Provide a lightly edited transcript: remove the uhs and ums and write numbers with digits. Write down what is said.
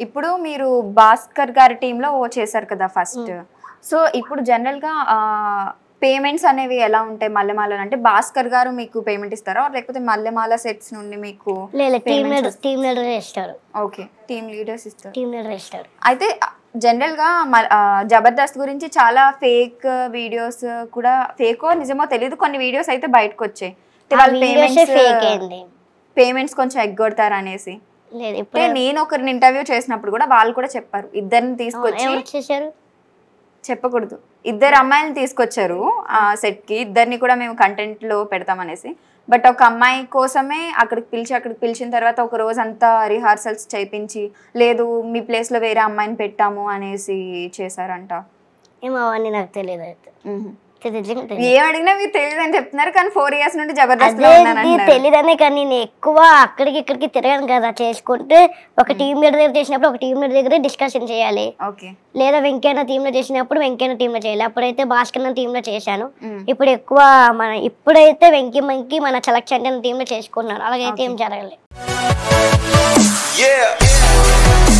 ఇప్పుడు మీరు భాస్కర్ గారి టీంలో చేశారు కదా ఫస్ట్. సో ఇప్పుడు జనరల్గా పేమెంట్స్ అనేవి ఎలా ఉంటాయి మల్లెమాల అంటే భాస్కర్ గారు మీకు పేమెంట్ ఇస్తారా లేకపోతే మల్లెమాల సెట్స్ నుండి మీకు? టీమ్ లీడర్ ఇస్తారు. ఓకే, టీమ్ లీడర్స్ ఇస్తారు. టీమ్ లీడర్ ఇస్తారు. అయితే జనరల్గా జబర్దస్త్ గురించి చాలా ఫేక్ వీడియోస్ కూడా, ఫేకో నిజమో తెలియదు, కొన్ని వీడియోస్ అయితే బయటకు వచ్చాయి. పేమెంట్స్ కొంచెం ఎగ్గొడతారు అనేసి. నేను ఒకరిని ఇంటర్వ్యూ చేసినప్పుడు కూడా వాళ్ళు కూడా చెప్పారు, ఇద్దరిని తీసుకొచ్చి, చెప్పకూడదు, ఇద్దరు అమ్మాయిని తీసుకొచ్చారు ఆ సెట్ కి, ఇద్దరిని కూడా మేము కంటెంట్ లో పెడతామనేసి. బట్ ఒక అమ్మాయి కోసమే అక్కడికి పిలిచిన తర్వాత ఒక రోజు అంతా రిహార్సల్స్ చేయించి, లేదు మీ ప్లేస్ లో వేరే అమ్మాయిని పెట్టాము అనేసి చేశారంట. ఏమో అవన్నీ నాకు తెలియదు. ఏం అడిగినా మీకు తెలియదు అని చెప్తున్నారు, కానీ 4 years నుండి జబర్దస్త్ తెలియదనే. కానీ నేను ఎక్కువ అక్కడికి ఇక్కడికి తిరగాను కదా, చేసుకుంటే ఒక టీమ్ లీడర్ దగ్గర చేసినప్పుడు ఒక టీమ్ లీడర్ దగ్గర డిస్కషన్ చేయాలి, లేదా వెంకయ్య టీమ్ లో చేసినప్పుడు వెంకయ్య టీమ్ లో చేయాలి. అప్పుడైతే భాస్కర్ టీమ్ లో చేశాను. ఇప్పుడు ఎక్కువ ఇప్పుడైతే వెంకీ మన సెలక్షన్ టీమ్ లో చేసుకున్నాను. అలాగైతే ఏం జరగలేదు.